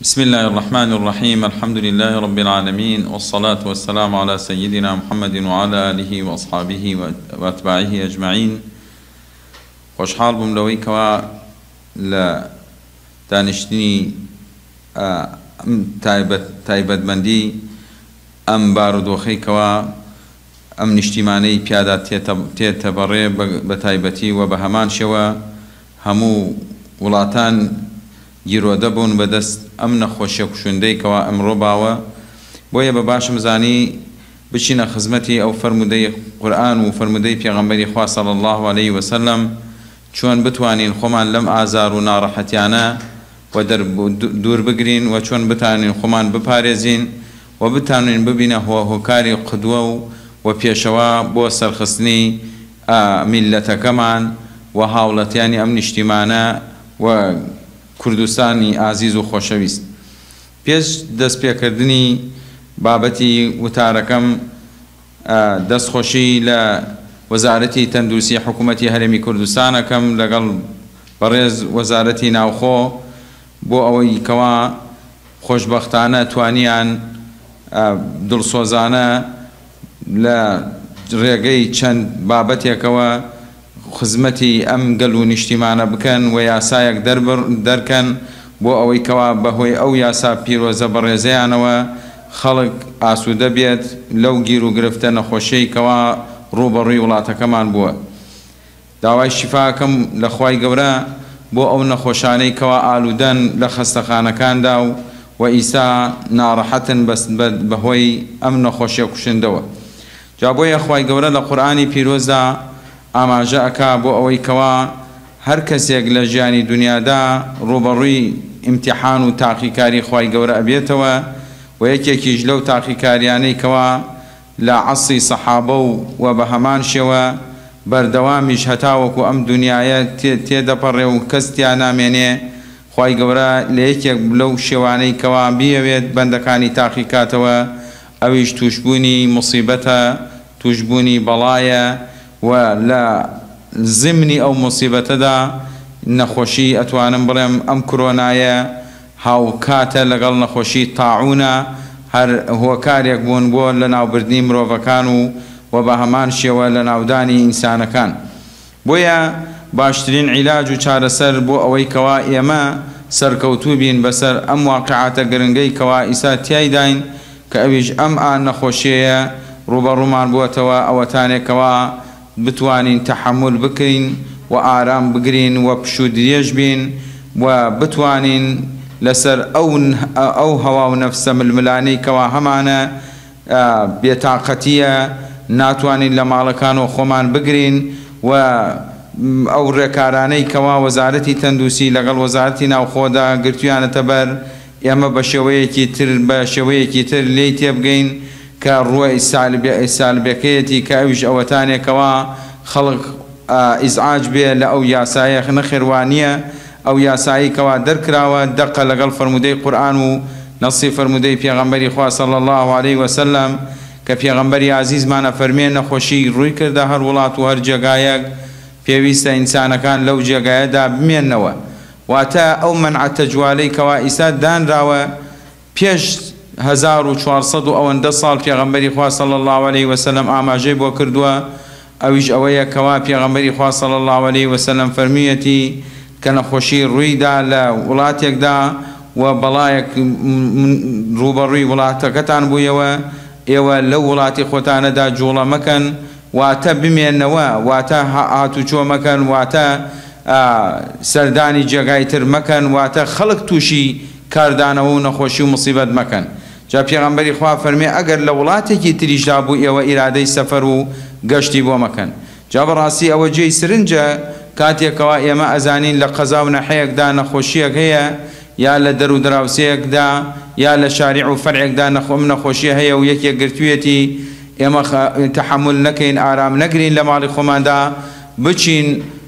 بسم الله الرحمن الرحيم. الحمد لله رب العالمين، والصلاة والسلام على سيدنا محمد وعلى آله وأصحابه وأتباعه أجمعين. خوشحال بوم لەوەی کەوا لە دانیشتنی تایبەتمەندی ئەم بارودۆخەی کەوا ئەم نیشتیمانەی پیادا تێتەبەڕێ بە تایبەتی و بە هەمان شێوە هەموو وڵاتان گیرۆدە بوون بەدەست ئەم نەخۆشیە کوشندەی کەوا ئەمڕۆ باوە. بۆیە بە باشم زانی بچینە خزمەتی ئەو فەرمودەی قورئان و فەرمودەی پێغەمبەری خوا صلی الله علیه وسلم چۆن بتوانین خۆمان لەم ئازار و ناڕەحەتیانە و دوور بگرین و چۆن بتانین خۆمان بپارێزین و بتانین ببینە هۆکاری قدوە و پێشەوە بۆ سەرخستنی میلەتەکەمان و هاوڵەتیانی ئەم نیشتیمانە و کوردستانی ئازیز و خۆشەویست. پێش دەستپێکردنی بابەتی وتارەکەم دەستخۆشی لە وەزارەتی تەندروستی حکوومەتی هەرێمی کوردستانەکەم لەگەڵ بەڕێز وەزارەتی ناوخۆ بۆ ئەوەی کەوا خۆشبەختانە توانیان دڵسۆزانە لە ڕێگەی چەند بابەتێکەوە خزمەتی ئەم گەل و نیشتیمانە بکەن و یاسایەک دەرکەن بۆ ئەوەی کەوا بەهۆی ئەو یاسا پیرۆزە بەڕێزەیانەوە خەڵک ئاسوودە بێت لەو گیر و گرفتە نەخۆشیی کەوا ڕوبەڕووی وڵاتەکەمان بووە. داوای شیفاکەم لە خوای گەورە بۆ ئەو نەخۆشانەی کەوا ئالوودەن لە خەستەخانەکاندا و ئیسا ناڕەحەتن بەهۆی ئەم نەخۆشیە کوشندەوە. جا بۆیە خوای گەورە لە قورئانی پیرۆزدا ئاماژە ئەکا بۆ ئەوەی کەوا هەر کەسێک لە ژیانی دنیادا ڕوبەڕووی ئیمتیحان و تاقیکاری خوای گەورە ئەبێتەوە و یەکێکیش لەو تاقیکاریانەی کەوا لە عەسری سەحابە و بە هەمان شێوە بەردەوامیش هەتاوەکو ئەم دنیایە تێدەپەڕێ و کەس تیا نامێنێ، خوای گەورە لە یەکێک لەو شێوانەی کەوا بیەوێت بەندەکانی تاقی کاتەوە ئەویش توشبوونی موسیبەتە، توشبوونی بەڵایە و لە زمنی ئەو موسیبەتەدا نەخۆشی ئەتوانم بڵێم ئەم کۆرۆنایە هاوکاتە لەگەڵ نەخۆشی تاعونە، هەر هۆکارێک بوون بۆ لە ناوبردنی مرۆڤەکان و بە هەمان شێوە لە ناودانی ئینسانەکان. بۆیە باشترین عیلاج و چارەسەر بۆ ئەوەی کەوا ئێمە سەرکەوتوو بین بەسەر ئەم واقعاتە گرنگەی کەوا ئیسا تیایداین کە ئەویش ئەم نەخۆشیەیە ڕوبەڕوومان بووەتەوە، ئەوەتانێکەوە بتوانین تەحمل بکەین و ئارام بگرین و پشوو درێژ بین و بتوانین لەسەر ئەو هەوا و نەفسە ململانەی کەوا هەمانە بێتاقەتیە ناتوانین لە ماڵەکان و خۆمان بگرین و ئەو ڕێکارانەی کەوا وەزارەتی تەندروستی لەگەڵ وەزارەتی ناوخۆدا گرتویانەتە بەر ئێمە بە شێوەیەکی تر لێی تێبگەین کە ڕووی سالبەکەیەتی کە ئەویش ئەوەتانێکەوە خەڵک ئیزعاج بێ لە ئەو یاسایە نەخێوانیە، ئەو یاسایی کەوا دەرکراوە دەقە لەگەڵ فەرمودەی قورئان و نەسی فەرمودەی پێغەمبەری خوا صلی الله علیه وسلم کە پێغەمبەری عەزیزمانە فەرمێ نەخۆشی ڕووی کردە هەر وڵات و هەر جێگایەک پێویستە ئینسانەکان لەو جێگایەدا بمێننەوە. واتە ئەو مەنعەتە جوالەی کەوا ئیسا دانراوە پێش 1400 و ئەوەندە ساڵ پێغەمبەری خوا صلی الله علیه وسلم ئاماژەی بۆ کردووە. ئەویش ئەوەیە کەوا پێغەمبەری خوا صلی الله علیه وسلم فەرمیەتی کە نەخۆشی ڕوویدا لە وڵاتێکدا و بەڵایەک ڕوبەڕووی وڵاتەکەتان بوویەوە، ئێوە لەو وڵاتی خۆتانەدا جوڵە مەکەن، واتە بمێننەوە، واتە هاتوچۆ مەکەن، واتە سەردانی جێگای تر مەکەن، واتە خەڵک تووشی کاردانەوە و نەخۆشی و موسیبەت مەکەن. جا پێغەمبەری خوا فەرمێ ئەگەر لە وڵاتێکی تریشدا بوو ئێوە ئیرادەی سەفەر و گەشتی بۆ مەکەن. جا بەڕاستی ئەوە جێی سرنجە کاتێکەوە ئێمە ئەزانین لە قەزا و نەحەیەکدا نەخۆشیەک هەیە، یا لە دەر و دراوسەیەکدا یا لە شاریع و فەرعێکدا نەخۆشیە هەیە و یەکێک گرتوویەتی ئێمە تەحمل نەکەین، ئارام نەگرین لە ماڵی خۆماندا، بچین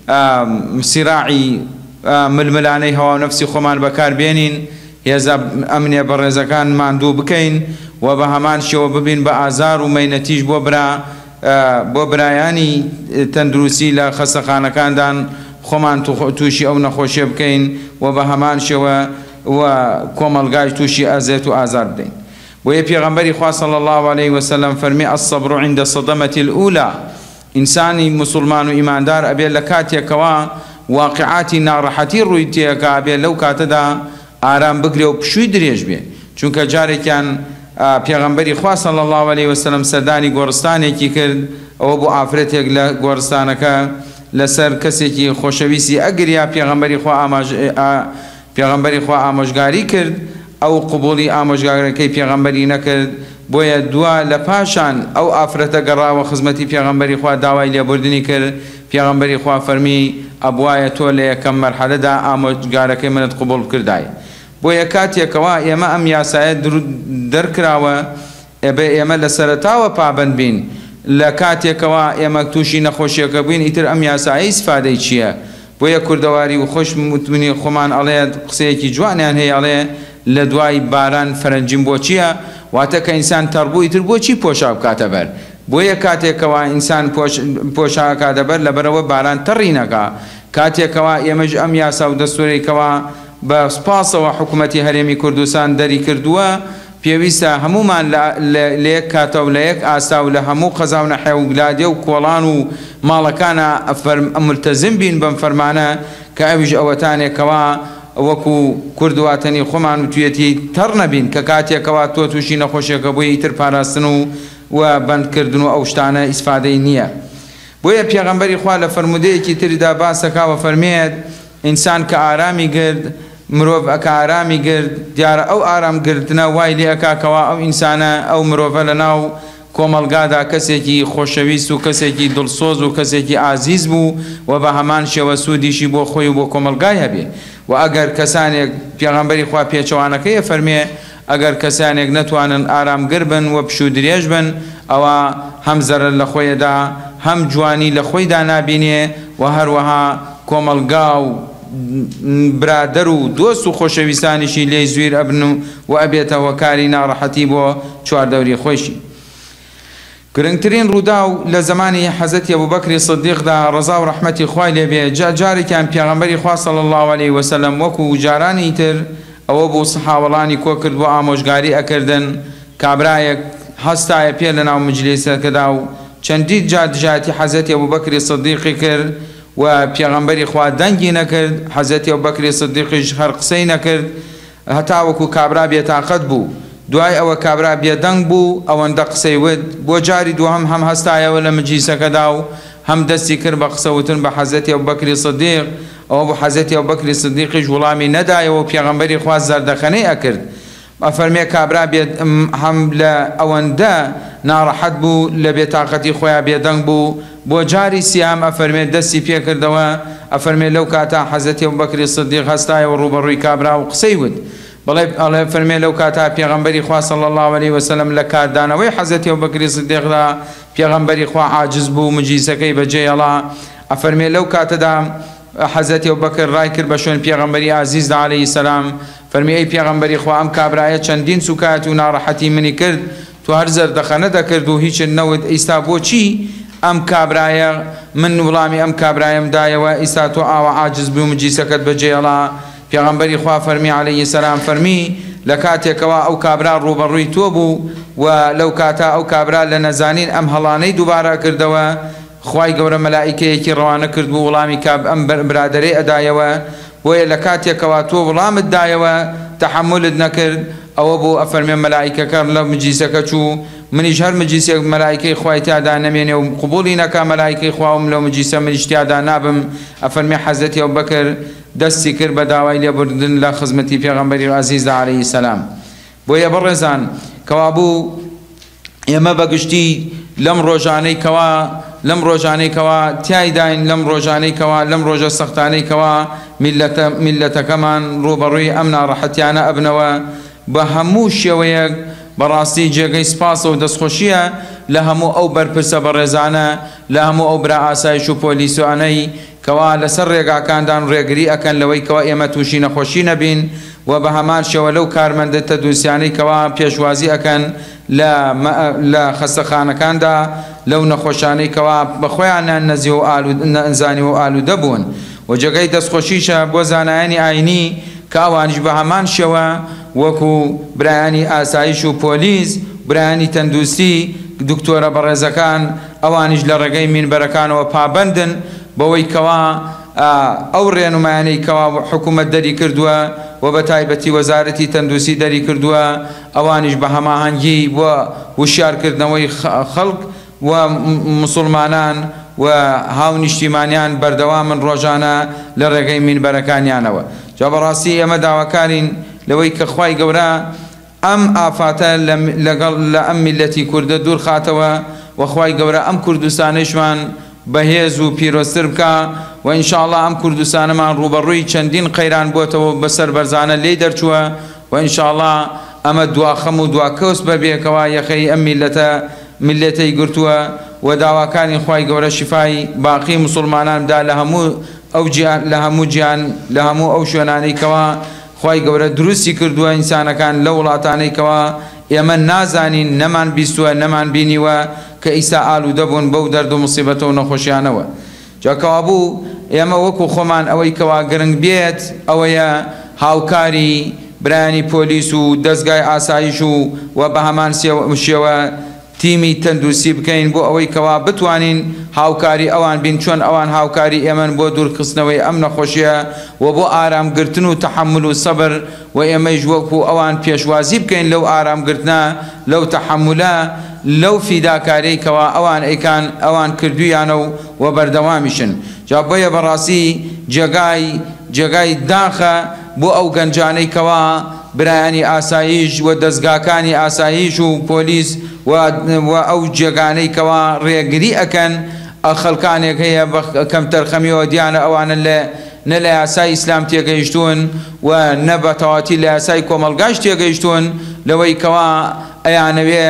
سیراعی ململانەی هەوا و نەفسی خۆمان بەکاربێنین، هێزە ئەمنیە بەڕێزەکان ماندوو بکەین و بە هەمان شێوە ببین بە ئازار و مەینەتیش بۆ برایانی تەندروستی لە خەستەخانەکاندان خۆمان تووشی ئەو نەخۆشیە بکەین و بە هەمان شێوە و کۆمەڵگای تووشی ئەزێت و ئازار بدەین. بۆیە پێغەمبەری خوا صلی الله عليه وسلم فەرمی الصبر عند الصدمة الأولى ئینسانی مسلمان و ئیماندار ئەبێ لە کاتێکەوە واقعاتی ناڕەحەتی ڕووی تێکە ئەبێ لەو کاتەدا ئارام بگرێ و پشووی درێژ بێ، چونکە جارێکیان پێغەمبەری خوا صلی الله عليه وسلم سەردانی گۆڕستانێکی کرد، ئەوە بۆ ئافرەتێک لە گۆڕستانەکە لەسەر کەسێکی خۆشەویستی ئەگریا پێغەمبەری خوا ئامۆژگاری کرد، ئەو قبوڵی ئامۆژگاریەکەی پێغەمبەری نەکرد، بۆیە دوا لە پاشان ئەو ئافرەتە گەڕاوە خزمەتی پێغەمبەری خوا داوای لێبوردنی کرد. پێغەمبەری خوا فەرمی ئەبوایە تۆ لە یەکەم مەرحەلەدا ئامۆژگارەکەی منت قبوڵ کردای. بۆیە کاتێکەوە ئێمە ئەم یاسایە دەرکراوە ئێمە لە سەرەتاوە پابەند بین، لە کاتێکەوە ئێمە تووشی نەخۆشیەکە بووین ئیتر ئەم یاسایی ئیسفادەی چییە؟ بۆیە کوردەواری و خۆش متمنی خۆمان ئەڵێ قسەیەکی جوانیان هەیە، ئەڵێ لە دوای باران فەرەنجیم بۆ چییە؟ واتە کە ئینسان تەڕبووی تر بۆچی پۆشا بکاتە بەر؟ بۆیە کاتێکەوە ئینسان پۆشا کاتە بەر لەبەرەوە باران تەڕی نەکا. کاتێکەوە ئێمەش ئەم یاسا و دەستوورێکەوە بە سپاسەوە حکوومەتی هەرێمی کوردستان دەری کردووە، پێویستە هەمومان لە یەک کاتە و لە یەک ئاسا و لە هەموو قەزا و نەحێ و گلادێ و کۆڵان و ماڵەکانە ملتەزم بین بەم فەرمانە کە ئەویش ئەوەتانێکەوە وەکو کوردواتەنی خۆمان و توێتی تەڕ نەبین کە کاتێکەوە تۆ تووشی نەخۆشیەکە بووی ئیتر پاراستن و بەندکردن و ئەو شتانە ئیسفادەی نییە. بۆیە پێغەمبەری خوا لە فەرمودەیەکی تریدا باسەکاوە فەرمێت ئینسان کە ئارامی گرت، مرۆڤ ئەکە ئارامی گرت، دیارە ئەو ئارامگرتنە وای لێ ئەکاکەوە ئەو ئینسانە ئەو مرۆڤە لە ناو کۆمەڵگادا کەسێکی خۆشەویست و کەسێکی دڵسۆز و کەسێکی ئازیز بوو و بە هەمان شێوە سوودیشی بۆ خۆی و بۆ کۆمەڵگای هەبێ. و ئەگەر کەسانێک پێغەمبەری خوا پێچەوانەکەیە فەرمێ ئەگەر کەسانێک نەتوانن ئارامگر بن و پشوو درێژ بن، ئەوە هەم زەرەر لە خۆیەدا هەم جوانی لە خۆیدا نابینێ و هەروەها کۆمەڵگا و برادەر و دۆست و خۆشەویستانیشی لێی زویر ئەبن و ئەبێتەوە کاری ناڕەحەتی بۆ چواردەوری خۆشی. گرنگترین ڕووداو لە زمانی حەزەتی ئەبوبەکری سیدیقدا ڕەزا و ڕەحمەتی خوای لێبێ، جارێکیان پێغەمبەری خوا صلی الله عليه وسلم وەکو جارانی تر ئەوە بۆ سەحابەڵانی کۆ کرد بۆ ئامۆژگاری ئەکردن. کابرایەک هەستایە پێ لە ناو مجلیسەکەدا و چەندی دژاتی حەزەتی ئەبوبەکری سیدیقی کرد و پێغەمبەری خوا دەنگی نەکرد، حەزەتی ئەبوبەکری سیدیقیش هەر قسەی نەکرد، هەتا وەکو کابرا بێتاقەت بوو. دوای ئەوە کابرا بێدەنگ بوو، ئەوەندە قسەی وت، بۆ جاری دووەم هەم هەستایەوە لە مجلیسەکەدا و هەم دەستی کرد بە قسەوتن بە حەزەتی ئەبوبەکری سیدیق. ئەوە بۆ حەزەتی ئەبوبەکری سیدیقیش وەڵامی نەدایەوە و پێغەمبەری خوا زەردەخەنەی ئەکرد. ئەفەرمێ کابرا هەم لە ئەوەندە ناڕەحەت بوو لە بێتاقەتی خۆیان بێدەنگ بوو، بۆ جاری سیام ئەفەرمێ دەستی پێکردەوە، ئەفەرمێ لەو کاتا حەزەتی ئەبوبەکری سیدیق هەستایەوە ڕوبەڕووی کابرا و قسەی وت. بەڵێ فەرمێ لەو کاتا پێغەمبەری خوا صلی الله عليه وسلم لە کاردانەوەی حەزەتی ئەبوبەکری سیدیقدا پێغەمبەری خوا عاجز بوو، مجلیسەکەی بەجێهێڵا. ئەفەرمێ لەو کاتەدا حەزەتی ئەبوبەکر ڕای کرد بە شوێن پێغەمبەری عەزیزدا عەلەیهی سەلام، فەرمی ئەی پێغەمبەری خوا ئەم کابرایە چەندین سوکات و ناڕەحەتی منی کرد، تو هەر زەردەخەنە دەکرد و هیچ نەوت، ئیستا بۆچی ئەم کابرایە من وڵامی ئەم کابرایم دایەوە، ئیستا تۆ ئاوە عاجز بوو مجلیسەکەت بەجێهێڵا؟ پێغەمبەری خوا فەرمی عەلەیهی سەلام فەرمی لە کاتێکەوە ئەو کابرا ڕوبەڕووی تۆ بوو و لەو کاتا ئەو کابرا لە نەزانین ئەم هەڵانەی دووبارە کردەوە، خوای گەورە مەلائیکەیەکی ڕەوانە کرد بوو وڵامی ئەم برادەرەی ئەدایەوە، بۆیە لە کاتێکەوە تۆ وڵامت دایەوە تەحەملت نەکرد، ئەوە بۆ ئەفەرمێ مەلائیکەکە لە مجلیسەکە چوو، منیش هەر مجلیسێک مەلائیکەی خوای تیادا نەمێنێ و قبوڵی نەکا مەلائیکەی خواوم لەو مجلیسە منیش تیادا نابم. ئەفەرمێ حەزەتی ئەبوبەکر دەستی کرد بە داوای لێبوردن لە خزمەتی پێغەمبەری عەزیزدا عەلەیهی سەلام. بۆیە بەڕێزان کەوابوو ئێمە بەگشتی لەم ڕۆژانەی کەوا تیایداین، لەم ڕۆژە سەختانەی کەوا میلەتەکەمان ڕوبەڕووی ئەم ناڕەحەتیانە ئەبنەوە، بە هەموو شێوەیەک بەڕاستی جێگەی سپاس و دەستخۆشیە لە هەموو ئەو بەرپرسە بەڕێزانە، لە هەموو ئەو برا ئاسایش و پۆلیسوانەی کەوا لەسەر ڕێگاکاندان ڕێگری ئەکەن لەوەی کەوا ئێمە تووشی نەخۆشی نەبین، و بە هەمان شێوە لەو کارمەندە تەدروسیانەی کەوا پێشوازی ئەکەن لە خەستەخانەکاندا لەو نەخۆشانەی کەوا بەخۆیان نەنزی و ئەنزانی و ئالوودە بوون. و جێگەی دەستخۆشیشە بۆ زانایانی ئاینی کاوانیش بە هەمان شێوە وەکو برایانی ئاسایش و پۆلیس برایانی تەندروستی دکتۆرە بەڕێزەکان ئەوانیش لە ڕێگەی مینبەرەکانەوە پابەندن بەوەی کەوا ئەو ڕێنمایانەی کەوا حکوومەت دەری کردووە و بە تایبەتی وەزارەتی تەندروستی دەری کردووە ئەوانیش بە هەماهەنگی بۆ وشارکردنەوەی خەڵک و مسلمانان و هاو نیشتیمانیان بەردەوامن ڕۆژانە لە ڕێگەی مینبەرەکانیانەوە. جا بەڕاستی ئێمە داواکارین لەوەی کە خوای گەورە ئەم ئافاتە لە ئەم میلەتی کوردە دوور خاتەوە و خوای گەورە ئەم کوردستانیشمان بەهێز و پیرۆستر بکە و ئینشاءڵڵا ئەم کوردستانەمان ڕوبەڕووی چەندین قەیران بۆتەوە بەسەر بەرزانە لێ دەرچووە و ئینشاءڵڵا ئەمە دواخەم و دواکەوس بەبێکەوە یەخەی ئەم میلەتەی گرتووە و داواکانی خوای گەورە شیفای باقی مسلماناندا لە هەموو گیان لە هەموو ئەو شوێنانەی کەوا خوای گەورە دروستی کردووە ئینسانەکان لە وڵاتانەی کەوا ئێمە نازانین نەمان بیستووە نەمان بینیوە کە ئیسا ئالوودە بوون بەو دەرد و موسیبەتە و نەخۆشیانەوە. جاکەوا بوو ئێمە وەکو خۆمان ئەوەی کەوا گرنگ بێت ئەوەیە هاوکاری برایانی پۆلیس و دەستگای ئاسایش و بە هەمان شێوە تیمی تەندروستی بکەین بۆ ئەوەی کەوا بتوانین هاوکاری ئەوان بین چۆن ئەوان هاوکاری ئێمەن بۆ دوورخستنەوەی ئەم نەخۆشیە و بۆ ئارامگرتن و تەحمل و سەبر و ئێمەش وەکو ئەوان پێشوازی بکەین لەو ئارامگرتنە لەو تەحملە لەو فیداکارەی کەوا ئەوان ئەیکان ئەوان کردویانە و بەردەوامیشن. جا بۆیە بەڕاستی جێگای داخە بۆ ئەو گەنجانەی کەوا برایانی ئاسایش و دەستگاکانی ئاسایش و پۆلیس و ئەو جێگانەی کەوا ڕێگری ئەکەن خەڵکانێک هەیە کەم تەرخەمیەوە دیانە ئەوانە نە لە یاسای ئیسلام تێگەیشتوون و نە بە تەواتی لە یاسای کۆمەلگاش تێگەیشتوون لەوەی کەوا ئەیانەوێ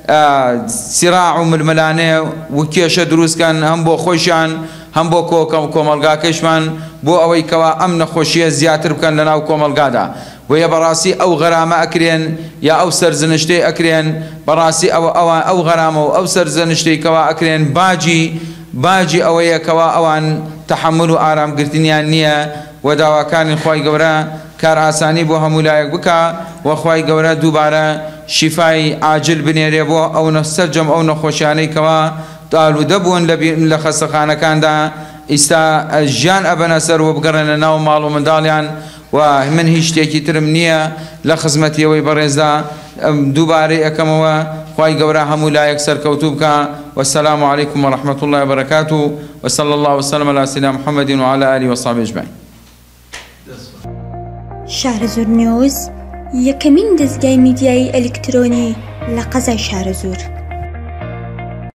سیراع و ململانێ و کێشە دروستکەن هەم بۆ خۆشیان هەم بۆ کۆمەلگاکەشمان بۆ ئەوەی کەوا ئەم نەخۆشیە زیاتر بکەن لە ناو کۆمەلگادا. وەیە بەڕاستی ئەو غەرامە ئەکرێن یا ئەو سەرزنشتەی ئەکرێن بەڕاستی ئەو غەرامە و ئەو سەرزنشتەی کەوا ئەکرێن باجی ئەوەیە کەوا ئەوان تەحمل و ئارامگرتنیان نییە و داواکانی خوای گەورە کار ئاسانی بۆ هەموو لایەک بکە و خوای گەورە دووبارە شیفای عاجل بنێرێ بۆ ئەو سەرجەم ئەو نەخۆشیانەی کەوا ئالوودە بوون لە خەستەخانەکاندا ئیستا ژیان ئەبەنە سەر و بگەڕێنە ناو ماڵ و منداڵیان و من هیچ شتێکی ترم نییە لە خزمەتیەوەی بەڕێزدا دووبارەی ئەەکەمەوە خوای گەورە هەموو لایەک سەرکەوتوو بکە. والسلام عليكم ورحمة الله وبركاته وصلى الله وسلم على سيدنا محمد وعلى آله وصحبه أجمعين. شارەزور نیوز یەکەمین دەستگای میدیایی ئەلکترۆنی لە قەزای شارەزور.